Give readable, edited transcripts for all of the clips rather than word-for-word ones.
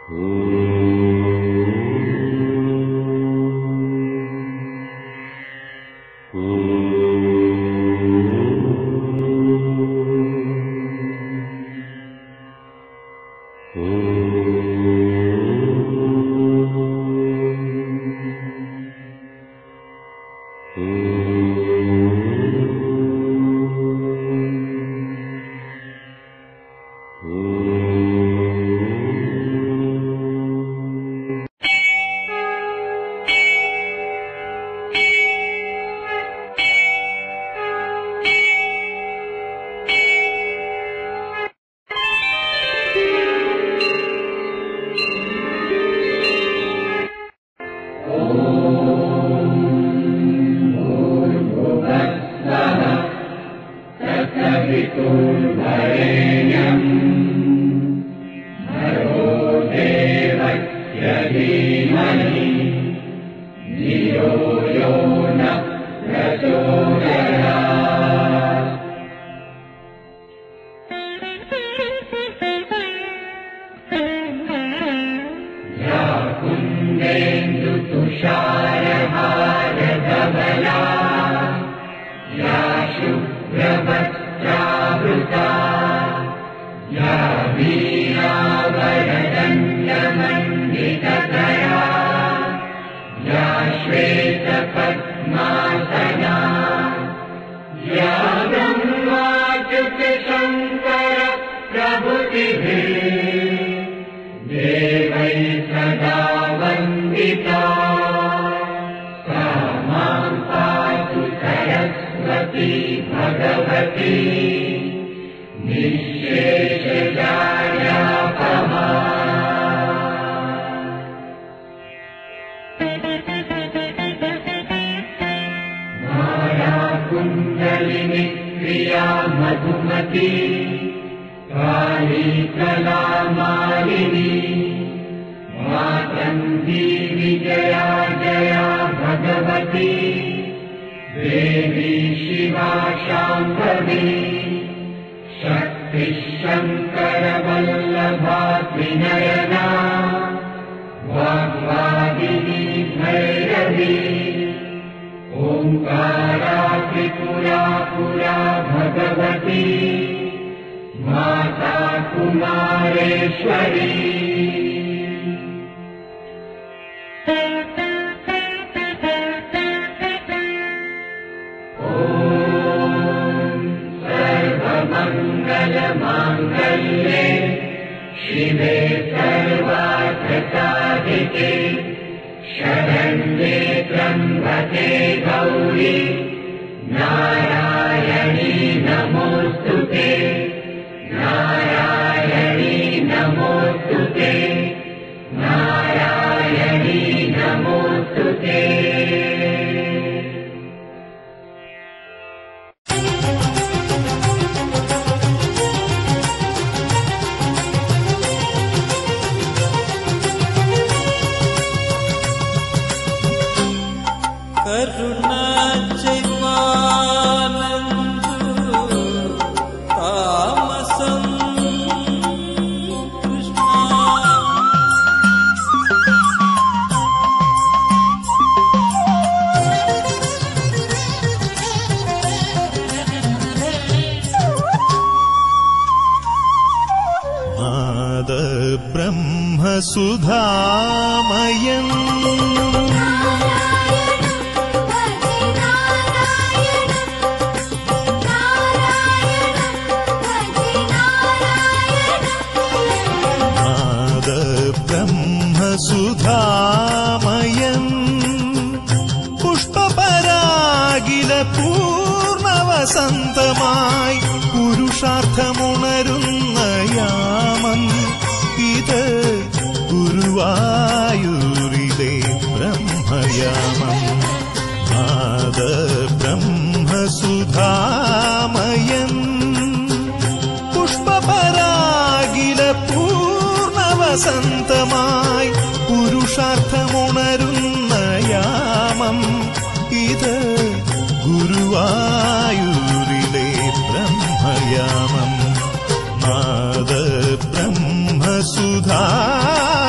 ब्रह्मयामम् नाद ब्रह्मसुधामयम्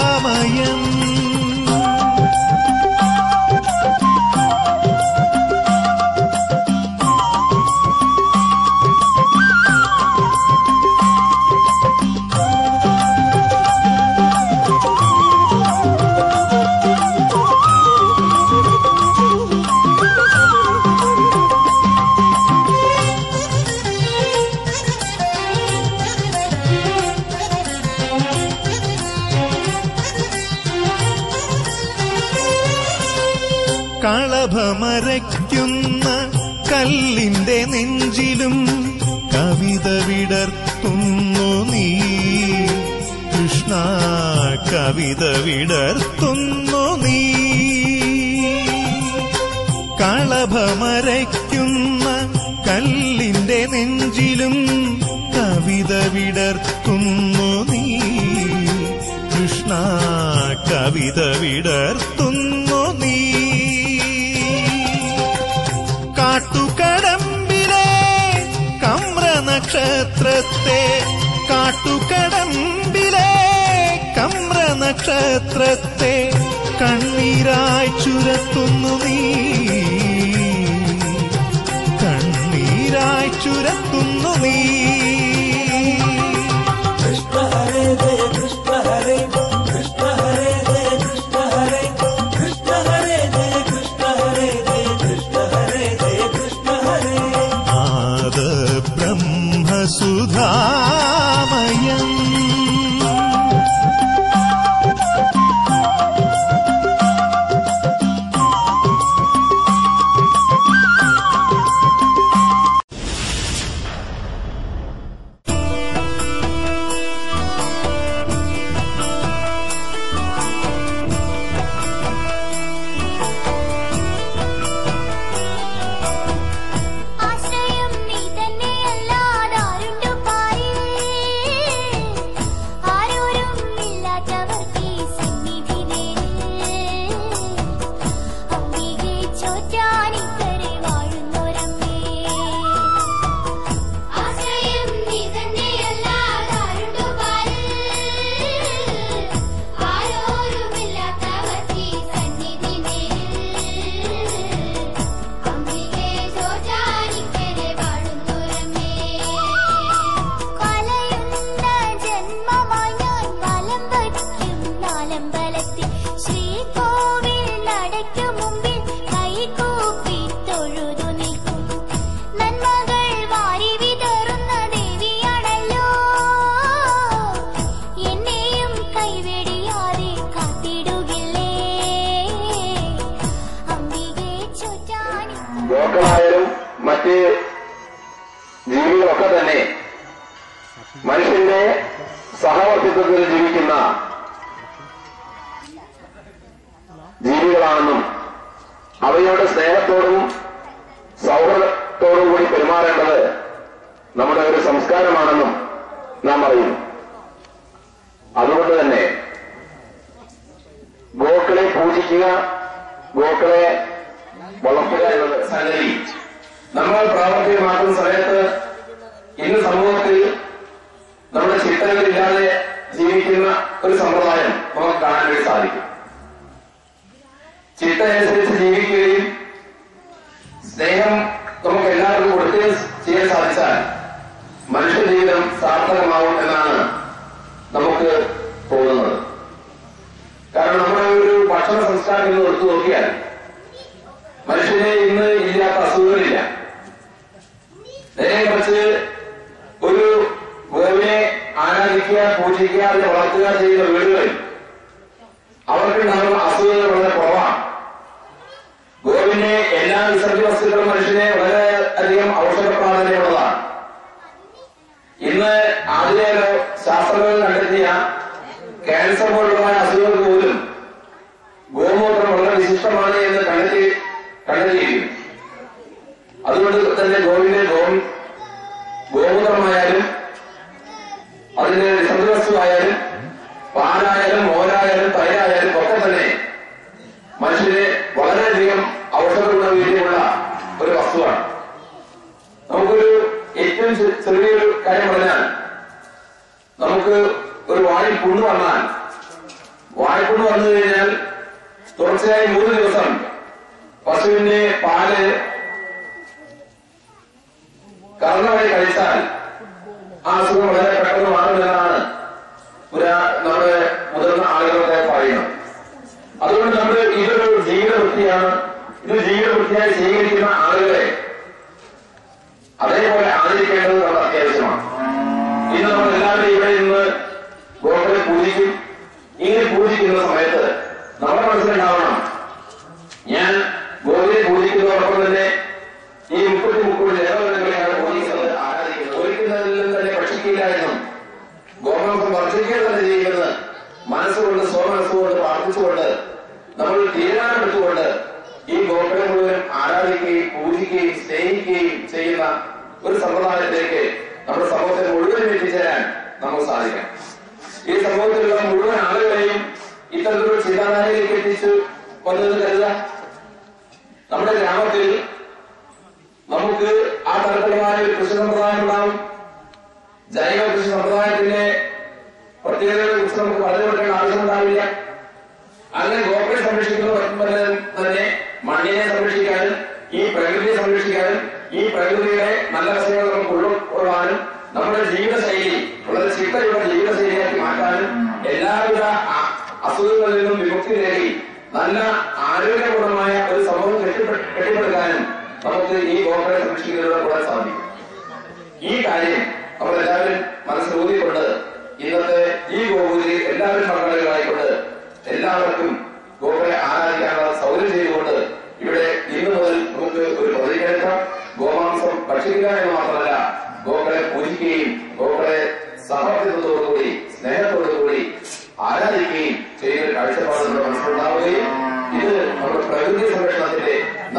സുധാമയം. കളഭമരയ്ക്കുന്ന കല്ലിന്റെ നെഞ്ചിലും കവിത വിടർത്തുന്നു നീ കൃഷ്ണ, കവിത വിടർത്തുന്നു നീ. കളഭമരയ്ക്കുന്ന കല്ലിന്റെ നെഞ്ചിലും കവിത വിടർത്തുന്നു നീ കൃഷ്ണ, കവിത വിടർത്തുന്നു നീ. കാട്ടുകടമ്പിലെ കമ്രനക്ഷത്രത്തെ, കാട്ടുകടമ്പിലെ കമ്രനക്ഷത്രത്തെ കണ്ണീരായി ചുരത്തുന്നു നീ, കണ്ണീരായി ചുരത്തുന്നു നീ. കൃഷ്ണ ഹരേ ജയ കൃഷ്ണ ഹരേ, കൃഷ്ണ ഹരേ ജയ കൃഷ്ണ ഹരേ, കൃഷ്ണ ഹരേ ജയ കൃഷ്ണ ഹരേ ജയ കൃഷ്ണ ഹരേ ജയ കൃഷ്ണ ഹരേ. ആദ ബ്രഹ്മസുധാമയം. ഗോക്കളായാലും മറ്റ് ജീവികളൊക്കെ തന്നെ മനുഷ്യന്റെ സഹവർത്തിത്വത്തിൽ ജീവിക്കുന്ന ജീവികളാണെന്നും അവയോട് സ്നേഹത്തോടും സൗഹൃദത്തോടും കൂടി പെരുമാറേണ്ടത് നമ്മുടെ ഒരു സംസ്കാരമാണെന്നും നാം അറിയുന്നു. അതുകൊണ്ട് തന്നെ ഗോക്കളെ പൂജിക്കുക, ഗോക്കളെ വളർത്തുക എന്നത് സംഗതി നമ്മൾ പ്രാവർത്തികമാക്കുന്ന സമയത്ത് ഇന്ന് സമൂഹത്തിൽ നമ്മുടെ ചിട്ടകളില്ലാതെ ജീവിക്കുന്ന ഒരു സമ്പ്രദായം നമുക്ക് കാണാൻ വേണ്ടി സാധിക്കും. ചിട്ടയനുസരിച്ച് ജീവിക്കുകയും സ്നേഹം നമുക്ക് എല്ലാവർക്കും കൊടുക്കുകയും ചെയ്യാൻ സാധിച്ചാൽ മനുഷ്യ ജീവിതം സാർത്ഥകമാവും എന്നാണ് നമുക്ക് തോന്നുന്നത്. കാരണം നമ്മുടെ ഒരു ഭക്ഷണ സംസ്കാരം ഇന്ന് എടുത്തു നോക്കിയാൽ മനുഷ്യനെ ഇന്ന് ഇല്ലാത്ത അസുഖങ്ങളില്ല. നേരെ മറിച്ച് ഒരു ഗോവിനെ ആരാധിക്കുക, പൂജിക്കുക, അതിനെ വളർത്തുക ചെയ്യുന്ന വീടുകളിൽ അവർക്കുണ്ടാകുന്ന അസുഖങ്ങൾ വളരെ കുറവാണ്. ഗോവിന്റെ എല്ലാ വിസർജ്യ വസ്തുക്കളും മനുഷ്യനെ വളരെയധികം ഔഷധ പ്രാധാന്യമുള്ളതാണ്. ഇന്ന് ആധുനിക ശാസ്ത്രങ്ങൾ കണ്ടെത്തിയ ക്യാൻസർ പോലുള്ള അസുഖങ്ങൾക്ക് പോലും ഗോമൂത്രം വളരെ വിശിഷ്ടമാണ് എന്ന് കണ്ടെത്തിയിരിക്കുന്നു. അതുകൊണ്ട് തന്നെ ഗോവിന്റെ ഗോമൂത്രമായാലും അതിന്റെ വിസർജ്യവസ്തുവായാലും പാലായാലും മോരായാലും തൈരായാലും ഒക്കെ തന്നെ മനുഷ്യന് വളരെയധികം ഔഷധ ഗുണവീര്യമുള്ള ഒരു വസ്തുവാണ്. നമുക്കൊരു ഏറ്റവും ചെറിയൊരു കാര്യം പറഞ്ഞാൽ, നമുക്ക് ഒരു വായിൽ പുണ്ണ് വന്നാൽ വായ്പുണ്ണ് വന്നു കഴിഞ്ഞാൽ തുടർച്ചയായി 3 ദിവസം പശുവിന്റെ പാല് കറന്ന വഴി കഴിച്ചാൽ ആ അസുഖം വളരെ പെട്ടെന്ന് മാറുമെന്നാണ് നമ്മുടെ മുതിർന്ന ആളുകളൊക്കെ പറയുന്നത്. അതുകൊണ്ട് നമ്മൾ ഇതൊരു ജീവിതവൃത്തിയാണ്. ഇത് ജീവിതവൃത്തിയായി സ്വീകരിക്കുന്ന ആളുകളെ അതേപോലെ ആദരിക്കേണ്ടത് നമ്മുടെ അത്യാവശ്യമാണ്. ഇന്ന് നമ്മൾ എല്ലാവരും ഇവിടെ നിന്ന് ഗോക്കളെ പൂജിക്കും. ഇങ്ങനെ പൂജിക്കുന്ന സമയത്ത് നമ്മുടെ മനസ്സിലുണ്ടാവണം, ഞാൻ ഗോവിനെ പൂജിക്കുന്നതോടൊപ്പം തന്നെ ഈ 30 ദേവഗണങ്ങളെയാണ് പൂജിക്കുന്നത്, ആരാധിക്കുന്നത്. ഒരിക്കലും തന്നെ ഭക്ഷിക്കില്ല എന്നും ഗോമാംസം വർദ്ധിക്കുക തന്നെ ചെയ്യുന്നത് മനസ്സുകൊണ്ട് സ്വമനസ്സുകൊണ്ട് പ്രാർത്ഥിച്ചുകൊണ്ട് നമ്മൾ തീരുമാനമെടുത്തുകൊണ്ട് ഈ ഗോക്കളെ മുഴുവൻ ആരാധിക്കുകയും പൂജിക്കുകയും സ്നേഹിക്കുകയും ചെയ്യുന്ന ഒരു സമ്പ്രദായത്തിലേക്ക് നമ്മുടെ സമൂഹത്തെ മുഴുവൻ എത്തിച്ചേരാൻ നമുക്ക് സാധിക്കണം. ഈ സമൂഹത്തിലുള്ള മുഴുവൻ ആളുകളെയും ഇത്തരത്തിലുള്ള ചിന്താധാരയിലേക്ക് എത്തിച്ചു കൊണ്ടെന്ന് കരുതുക. നമ്മുടെ ഗ്രാമത്തിൽ നമുക്ക് ആ തരത്തിലുമായ ഒരു കൃഷി സമ്പ്രദായം ഉണ്ടാവും. ജൈവ കൃഷി സമ്പ്രദായത്തിന്റെ പ്രത്യേകതകളെ കുറിച്ച് നമുക്ക് പറഞ്ഞു കൊടുക്കേണ്ട ആവശ്യമുണ്ടാവില്ല. അങ്ങനെ ഗോക്കളെ സംരക്ഷിക്കുന്നതോടൊപ്പം തന്നെ മണ്ണിനെ സംരക്ഷിക്കാനും ഈ പ്രകൃതിയെ സംരക്ഷിക്കാനും ഈ പ്രകൃതിയുടെ നല്ല വശങ്ങൾ നമുക്ക് ഉൾക്കൊള്ളാനും നമ്മുടെ ജീവിതശൈലി വളരെ ചിട്ടയുള്ള ജീവിതശൈലിയാക്കി മാറ്റാനും എല്ലാവിധ അസുഖങ്ങളിൽ നിന്നും വിമുക്തി നേടി നല്ല ആരോഗ്യപൂർണമായ ഒരു സമൂഹം കെട്ടിപ്പടുക്കാനും നമുക്ക് ഈ ഗോക്കളെ സംരക്ഷിക്കുന്നതിലൂടെ കൂടാൻ സാധിക്കും. ഈ കാര്യം നമ്മളെല്ലാവരും മനസ്സിലൂന്നിക്കൊണ്ട് ഇന്നത്തെ ഈ ഗോപൂജയിൽ എല്ലാവരും പങ്കാളികളായിക്കൊണ്ട് എല്ലാവർക്കും ഗോക്കളെ ആരാധിക്കാനുള്ള സൗകര്യം ചെയ്തുകൊണ്ട് ഇവിടെ ഇന്നു മുതൽ നമുക്ക് ഒരു പ്രതിജ്ഞ എടുക്കാം. ഗോമാംസം ഭക്ഷിക്കുക എന്ന് മാത്രമല്ല, ഗോക്കളെ പൂജിക്കുകയും ഗോക്കളെ സഹവർത്തിത്വത്തോടുകൂടി സ്നേഹത്തോടുകൂടി ആരാധിക്കുകയും ചെയ്യുന്ന കാഴ്ചപ്പാട് നമ്മുടെ മനസ്സിലുണ്ടാവുകയും ഇത് നമ്മുടെ പ്രകൃതി സംരക്ഷണത്തിന്റെ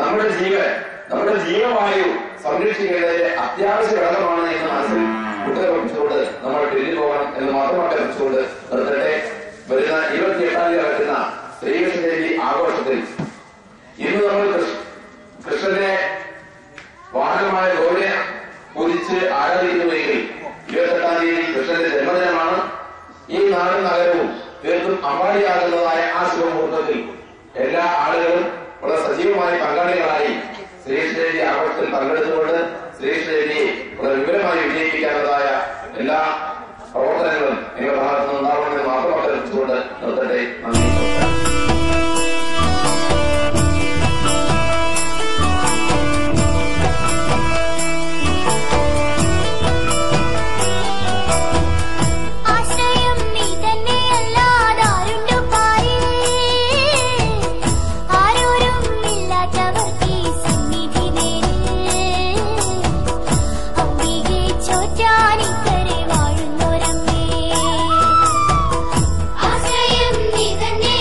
നമ്മുടെ ജീവവായു സംരക്ഷിക്കേണ്ടതിന്റെ അത്യാവശ്യ ഘടകമാണ് എന്ന് മനസ്സിൽ കുട്ടികളെക്കുറിച്ചുകൊണ്ട് നമ്മൾ ഡൽഹി പോകണം എന്ന് മാത്രമായിട്ട് അറിയിച്ചുകൊണ്ട് നിർത്തട്ടെ. വരുന്ന 28-ാം തീയതി നടക്കുന്ന ശ്രീകൃഷ്ണ ജയന്തി ആഘോഷത്തിൽ ഇന്ന് നമ്മൾ കൃഷ്ണന്റെ വാഹനമായ ഗോവിനെ പൂജിച്ച് ആരാധിക്കുന്നുവെങ്കിൽ 28-ാം തീയതി കൃഷ്ണന്റെ ജന്മദിനമാണ്. ഈ നാടും നഗരവും തീർത്തും അമ്പാടിയാകുന്നതായ ആ ശുഭമുഹൂർത്തത്തിൽ എല്ലാ ആളുകളും വളരെ സജീവമായി പങ്കാളികളായി ശ്രീകൃഷ്ണ ജയന്തി ആഘോഷത്തിൽ പങ്കെടുത്തുകൊണ്ട് ശ്രീകൃഷ്ണ ജയന്തിയെ വളരെ വിപുലമായി വിജയിപ്പിക്കാനുള്ളതായ എല്ലാ പ്രവർത്തനങ്ങളും നിങ്ങളുടെ ഭാഗത്തു നിന്നുണ്ടാവണമെന്ന് മാത്രം അറിയിച്ചുകൊണ്ട് നിർത്തട്ടെ. നന്ദി. ആശ്രയം നീ തന്നെ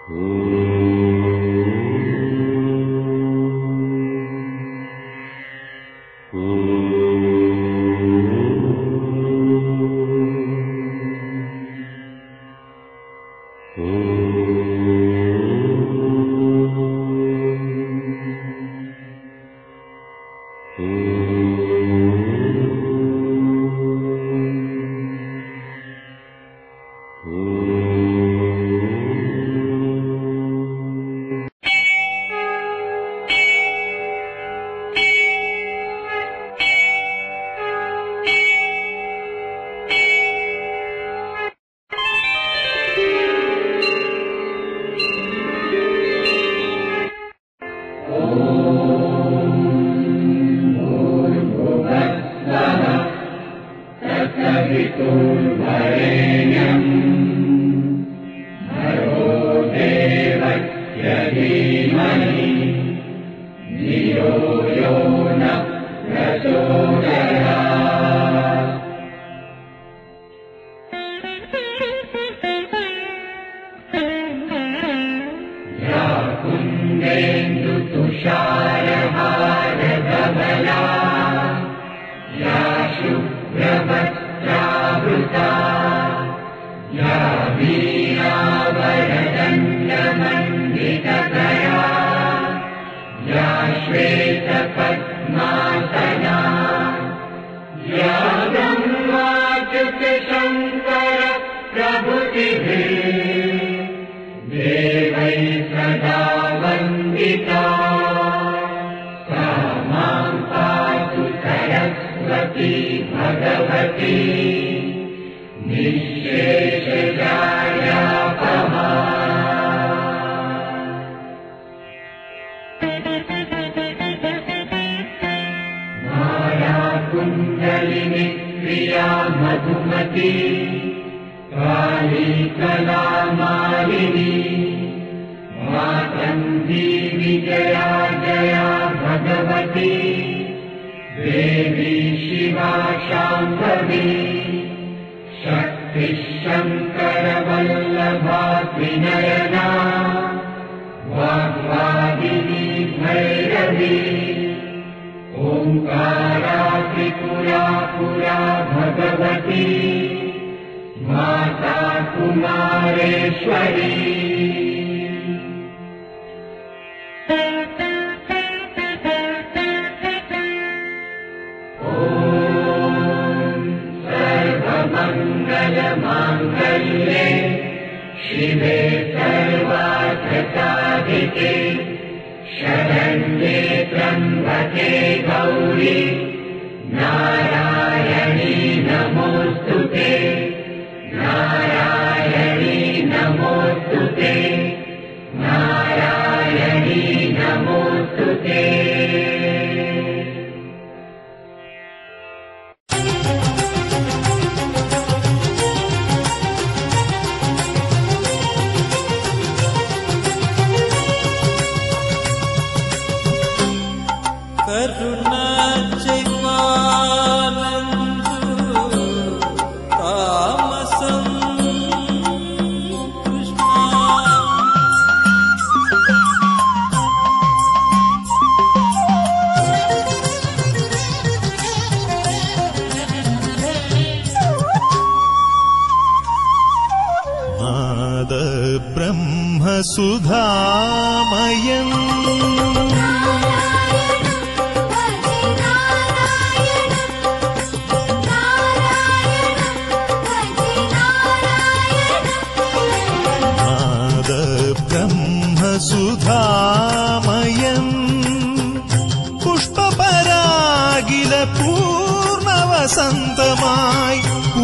പൂർണ്ണവസന്തമായി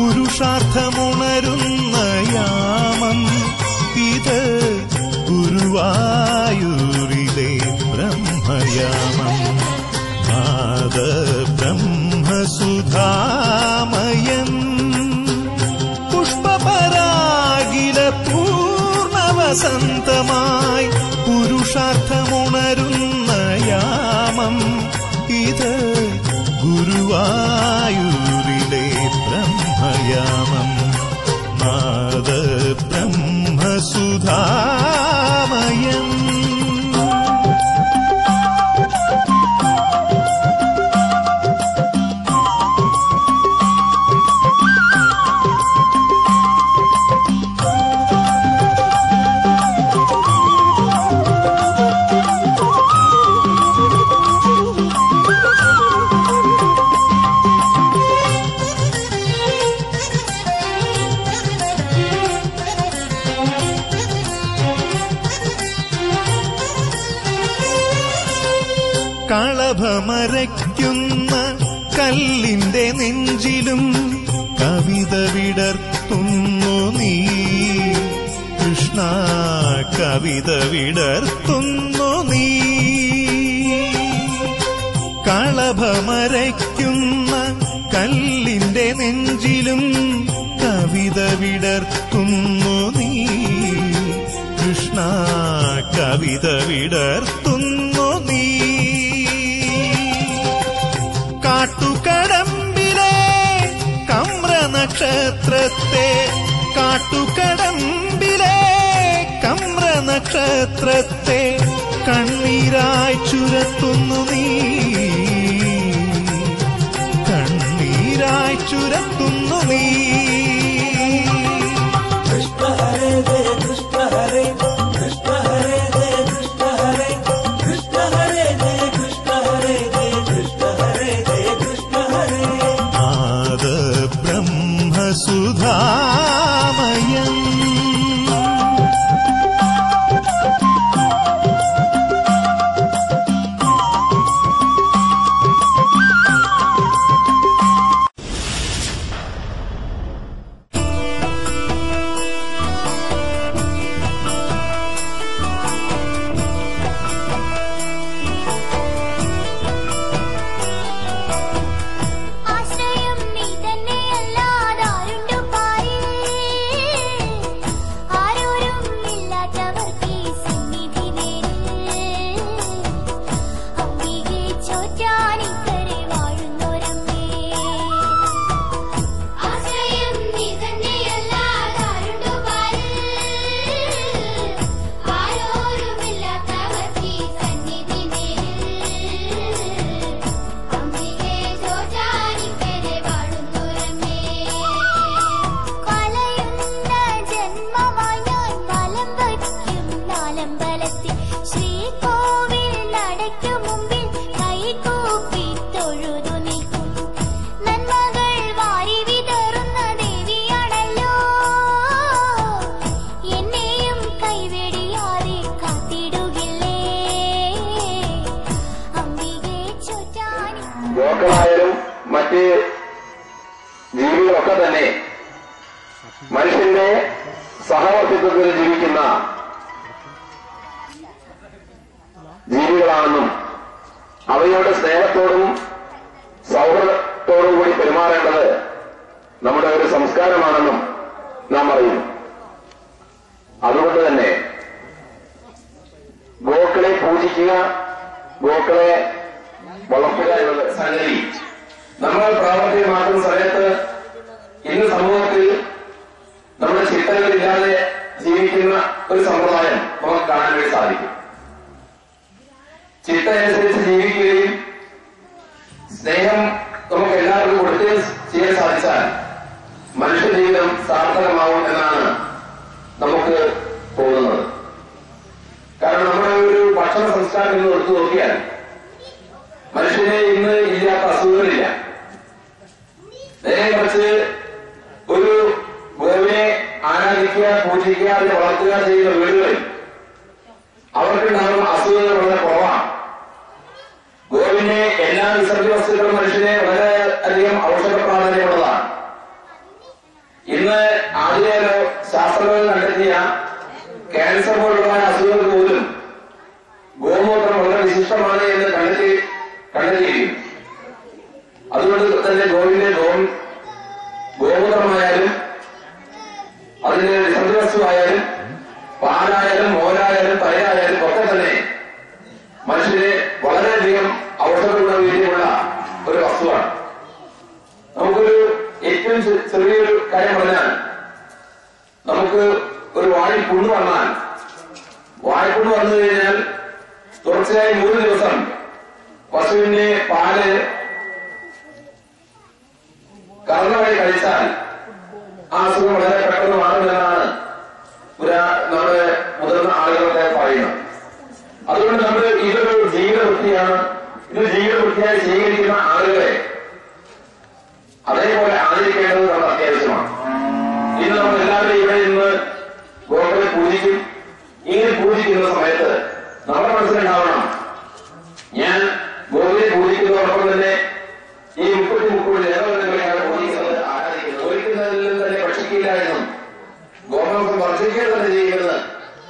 പുരുഷാർത്ഥമുണരുന്ന യാമം ഇത് ഗുരുവായൂരിലെ ബ്രഹ്മയാമം. നാദ ബ്രഹ്മസുധാമയം പുഷ്പപരാഗില പൂർണ്ണവസന്തമായി പുരുഷാർത്ഥമുണരുന്ന യാമം ഇത് ഗുരുവായൂരിലെ ബ്രഹ്മയാമം. നാദ ബ്രഹ്മസുധാ കളഭമരയ്ക്കുന്ന കല്ലിന്റെ നെഞ്ചിലും കവിത വിടർത്തുന്നു നീ കൃഷ്ണ, കവിത വിടർത്തുന്നു നീ. കളഭമരയ്ക്കുന്ന കല്ലിന്റെ നെഞ്ചിലും കവിത വിടർത്തുന്നു നീ കൃഷ്ണ, കവിത വിടർത്തുന്നു നീ. കാട്ടുകടമ്പിലെ കമ്രനക്ഷത്രത്തെ, കാട്ടുകടമ്പിലെ കമ്രനക്ഷത്രത്തെ കണ്ണീരായി ചുരത്തുന്നു നീ, കണ്ണീരായി ചുരത്തുന്നു നീ. കൃഷ്ണ ഹരേ ജയ കൃഷ്ണ ഹരേ, കൃഷ്ണ ഹരേ ജയ കൃഷ്ണ ഹരേ, കൃഷ്ണ ഹരേ ജയ കൃഷ്ണ ഹരേ, ജയ കൃഷ്ണ ഹരേ ജയ കൃഷ്ണ ഹരേ. ആദ ബ്രഹ്മസുധാമയം ഗോക്കളായാലും മറ്റ് ജീവികളൊക്കെ തന്നെ മനുഷ്യന്റെ സഹവർത്തിത്വത്തിൽ ജീവിക്കുന്ന ജീവികളാണെന്നും അവയോട് സ്നേഹത്തോടും സൗഹൃദത്തോടും കൂടി പെരുമാറേണ്ടത് നമ്മുടെ ഒരു സംസ്കാരമാണെന്നും നാം അറിയുന്നു. അതുകൊണ്ട് തന്നെ ഗോക്കളെ പൂജിക്കുക, ഗോക്കളെ വളർത്തുക എന്നുള്ള സംഗതി നമ്മൾ പ്രാവർത്തികമാക്കുന്ന സമയത്ത് ഇന്ന് സമൂഹത്തിൽ നമ്മുടെ ചിട്ടകളില്ലാതെ ജീവിക്കുന്ന ഒരു സമ്പ്രദായം നമുക്ക് കാണാൻ വേണ്ടി സാധിക്കും. ചിട്ട അനുസരിച്ച് ജീവിക്കുകയും സ്നേഹം നമുക്ക് എല്ലാവർക്കും കൊടുക്കുകയും ചെയ്യാൻ സാധിച്ചാൽ മനുഷ്യ ജീവിതം സാർത്ഥകമാവും എന്നാണ് നമുക്ക് തോന്നുന്നത്. കാരണം നമ്മുടെ ഒരു ഭക്ഷണ സംസ്കാരം ഇന്ന് എടുത്തു നോക്കിയാൽ മനുഷ്യനെ ഇന്ന് ഇല്ലാത്ത അസുഖങ്ങളില്ല. നേരെ മറിച്ച് ഒരു ഗോവിനെ ആരാധിക്കുക, പൂജിക്കുക, അതിനെ വളർത്തുക ചെയ്യുന്ന വീടുകളിൽ അവർക്കുണ്ടാകുന്ന അസുഖങ്ങൾ വളരെ കുറവാണ്. ഗോവിന്റെ എല്ലാ വിസർജ്യ വസ്തുക്കളും മനുഷ്യനെ വളരെയധികം ഔഷധ പ്രാധാന്യമുള്ളതാണ്. ഇന്ന് ആദ്യ ശാസ്ത്രങ്ങൾ കണ്ടെത്തിയ ക്യാൻസർ പോലുള്ള അസുഖങ്ങൾ പോലും ഗോമൂത്രം വളരെ വിശിഷ്ടമാണ് എന്ന് കണ്ടെത്തിയിരിക്കുന്നു. അതുകൊണ്ട് തന്നെ ഗോവിന്റെ ഗോമൂത്രമായാലും അതിന്റെ വിസർജ്യ വസ്തുവായാലും പാലായാലും മോരായാലും തൈരായാലും ഒക്കെ തന്നെ മനുഷ്യനെ വളരെയധികം ഔഷധ വീര്യമുള്ള ഒരു വസ്തുവാണ്. നമുക്കൊരു ഏറ്റവും ചെറിയൊരു കാര്യം പറഞ്ഞാൽ, നമുക്ക് ഒരു വാഴപ്പുണ്ണ് വന്നാൽ, വാഴപ്പുണ്ണ് വന്നു കഴിഞ്ഞാൽ തുടർച്ചയായി 3 ദിവസം പശുവിന്റെ പാല് കറന്ന വഴി കഴിച്ചാൽ ആ അസുഖം വളരെ പെട്ടെന്ന് മാറുമെന്നാണ് നമ്മുടെ മുതിർന്ന ആളുകളൊക്കെ പറയുന്നത്. അതുകൊണ്ട് നമ്മൾ ഇതൊരു ജീവിതവൃത്തിയാണ്. ഇത് ജീവിതവൃത്തിയായി സ്വീകരിക്കുന്ന ആളുകളെ അതേപോലെ ആദരിക്കേണ്ടത് നമ്മുടെ അത്യാവശ്യമാണ്. ഇന്ന് നമ്മൾ എല്ലാവരും ഇവിടെ നിന്ന് ഗോക്കളെ പൂജിക്കും. ഇങ്ങനെ പൂജിക്കുന്ന സമയത്ത് നമ്മുടെ മനസ്സിലുണ്ടാവണം, ഞാൻ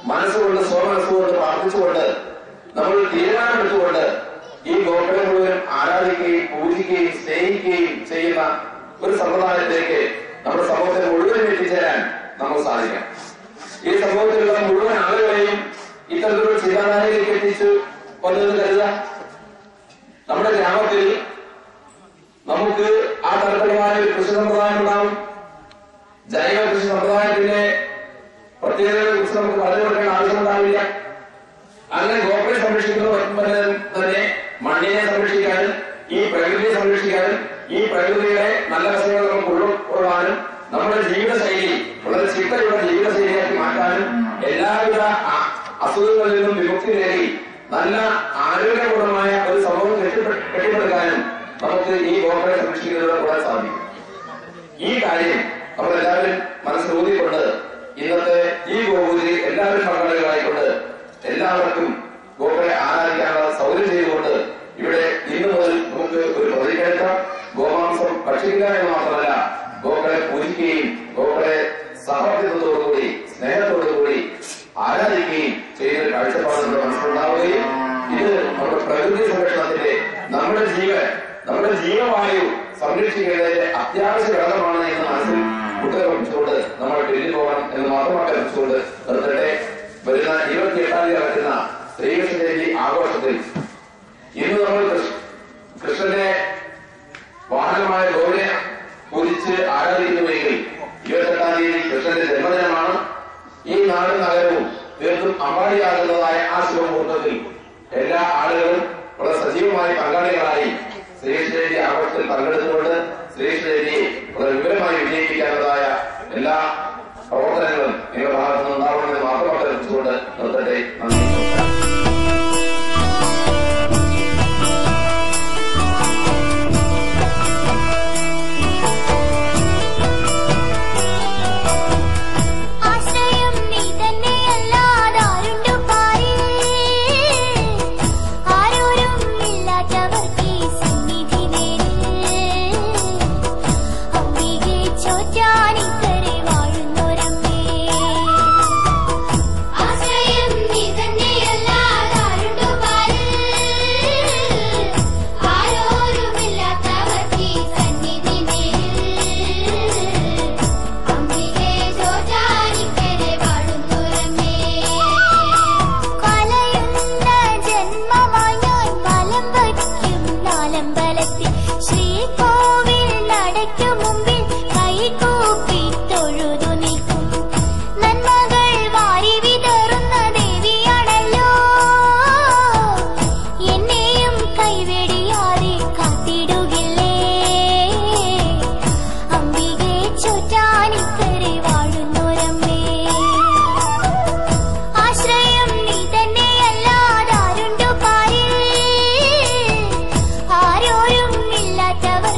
മനസ്സുകൊണ്ട് സ്വമനസ്സുകൊണ്ട് പ്രാർത്ഥിച്ചുകൊണ്ട് നമ്മൾ തീരുമാനമെടുത്തുകൊണ്ട് ഈ ഗോക്കളെ മുഴുവൻ ആരാധിക്കുകയും പൂജിക്കുകയും സ്നേഹിക്കുകയും ചെയ്യുന്ന ഒരു സമ്പ്രദായത്തിലേക്ക് നമ്മുടെ സമൂഹത്തെ മുഴുവൻ എത്തിച്ചേരാൻ നമുക്ക് സാധിക്കാം. ഈ സമൂഹത്തിലുള്ള മുഴുവൻ ആളുകളെയും ഇത്തരത്തിലുള്ള ചിന്താധാരയിലേക്ക് എത്തിച്ചു വന്നതെന്ന് കരുതുക. നമ്മുടെ ഗ്രാമത്തിൽ നമുക്ക് ആ തരത്തിലുമായ ഒരു കൃഷി സമ്പ്രദായം ഉണ്ടാവും. ജൈവ കൃഷി സമ്പ്രദായത്തിന്റെ പ്രത്യേകതകളെ കുറിച്ച് നമുക്ക് പറഞ്ഞു കൊടുക്കേണ്ട ആവശ്യമുണ്ടാവില്ല. അങ്ങനെ ഗോക്കളെ സംരക്ഷിക്കുന്നതോടൊപ്പം തന്നെ മണ്ണിനെ സംരക്ഷിക്കാനും ഈ പ്രകൃതിയെ സംരക്ഷിക്കാനും ഈ പ്രകൃതിയുടെ നല്ല വശങ്ങൾ നമുക്ക് ഉൾക്കൊള്ളാനും നമ്മുടെ ജീവിതശൈലി വളരെ ചിട്ടയുള്ള ജീവിതശൈലിയാക്കി മാറ്റാനും എല്ലാവിധ അസുഖങ്ങളിൽ നിന്നും വിമുക്തി നേടി നല്ല ആരോഗ്യപൂർണമായ ഒരു സമൂഹം കെട്ടിപ്പടുക്കാനും നമുക്ക് ഈ ഗോക്കളെ സംരക്ഷിക്കുന്നതിലൂടെ കൂടാൻ സാധിക്കും. ഈ കാര്യം നമ്മളെല്ലാവരും മനസ്സിലൂതിക്കൊണ്ട് ഇന്നത്തെ ഈ ഗോപൂജ എല്ലാവരും പങ്കാളികളായിക്കൊണ്ട് എല്ലാവർക്കും ഗോക്കളെ ആരാധിക്കാനുള്ള സൗകര്യം ചെയ്തുകൊണ്ട് ഇവിടെ ഇന്നു മുതൽ നമുക്ക് ഒരു പ്രതിജ്ഞയെടുക്കാം. ഗോമാംസം ഭക്ഷിക്കുക എന്ന് മാത്രമല്ല, ഗോക്കളെ പൂജിക്കുകയും ഗോക്കളെ സഹവർത്തിത്വത്തോടുകൂടി സ്നേഹത്തോടുകൂടി ആരാധിക്കുകയും ചെയ്യുന്ന കാഴ്ചപ്പാട് നമ്മുടെ മനസ്സിലുണ്ടാവുകയും ഇത് നമ്മുടെ പ്രകൃതി സംരക്ഷണത്തിന്റെ നമ്മുടെ ജീവവായു സംരക്ഷിക്കേണ്ടതിന്റെ അത്യാവശ്യ ഘടകമാണ് എന്ന് മനസ്സിൽ കുട്ടികളെ നമ്മൾ ഡൽഹി പോകണം എന്ന് മാത്രമാക്കി അറിയിച്ചുകൊണ്ട് നിർത്തട്ടെ. വരുന്ന 28-ാം തീയതി നടക്കുന്ന ശ്രീകൃഷ്ണ ജയന്തി ആഘോഷത്തിൽ ഇന്ന് നമ്മൾ കൃഷ്ണന്റെ വാഹനമായ ഗോവിനെ പൂജിച്ച് ആരാധിക്കുന്നുവെങ്കിൽ 28-ാം തീയതി കൃഷ്ണന്റെ ജന്മദിനമാണ്. ഈ നാടും നഗരവും തീർത്തും അമ്പാടിയാകുന്നതായ ആ ശുഭമുഹൂർത്തത്തിൽ എല്ലാ ആളുകളും വളരെ സജീവമായി പങ്കാളികളായി ശ്രീകൃഷ്ണ ജയന്തി ആഘോഷത്തിൽ പങ്കെടുത്തുകൊണ്ട് ശ്രീകൃഷ്ണ ജയന്തിയെ വളരെ വിപുലമായി വിജയിപ്പിക്കാനുള്ളതായ എല്ലാ പ്രവർത്തനങ്ങളും നിങ്ങളുടെ ഭാഗത്തു നിന്നുണ്ടാവണമെന്ന് മാത്രമായിട്ട് അറിയിച്ചുകൊണ്ട് നിർത്തട്ടെ. നന്ദി.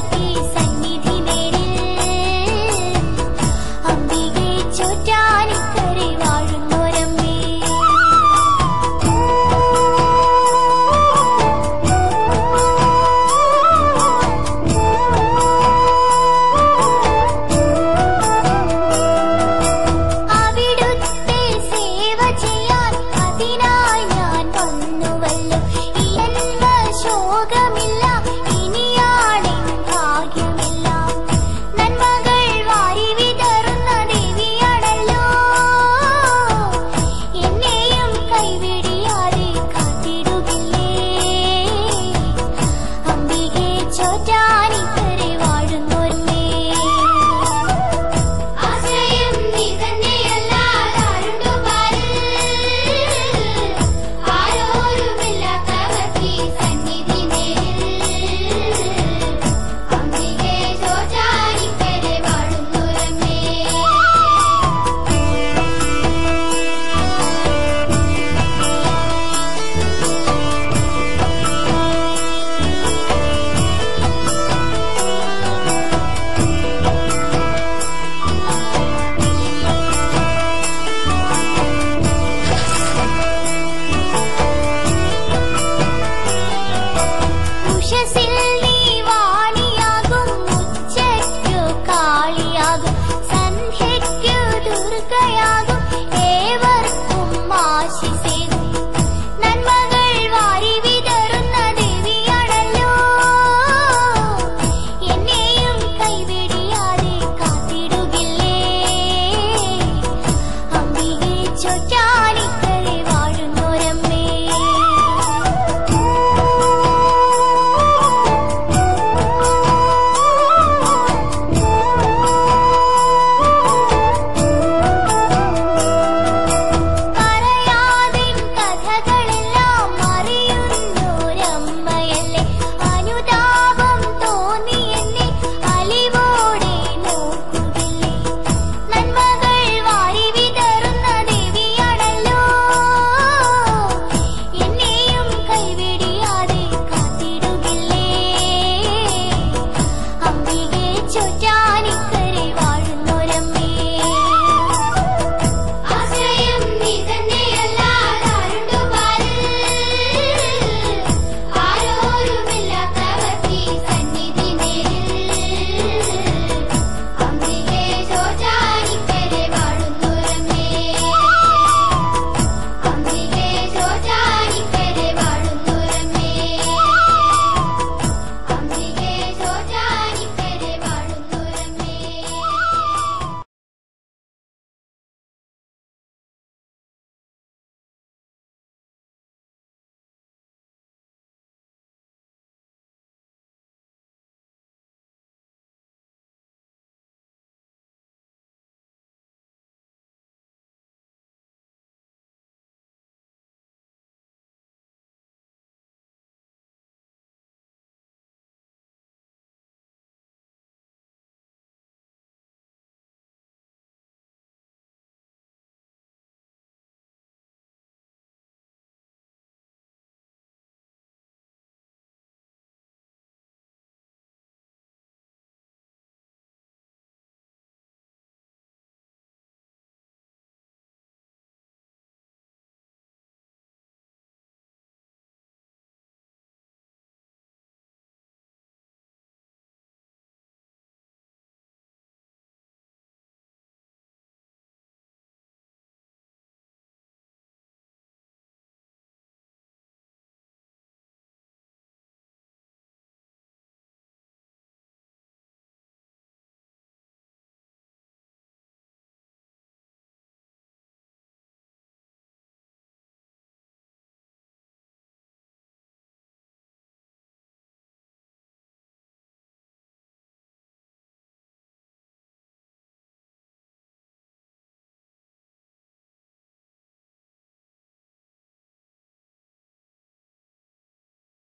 ചോറ്റാനി